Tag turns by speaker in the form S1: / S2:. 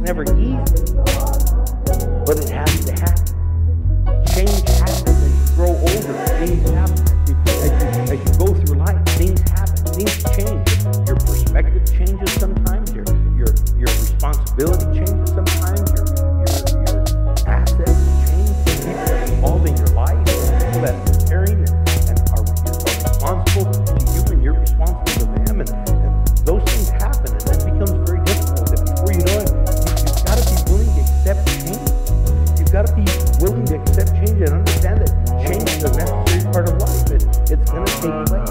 S1: never easy, but it has to happen. Change happens as you grow older. Things happen as you go through life. Things happen. Things change. Your perspective changes sometimes. Your responsibility changes sometimes. Your assets change. People that involved in your life, people that are caring and are responsible to you, and you're responsible to them. And those things happen, and that becomes very difficult. And before you know it, you've got to be willing to accept change. You've got to be willing to accept change and understand that change is a necessary part of life. It's going to take place.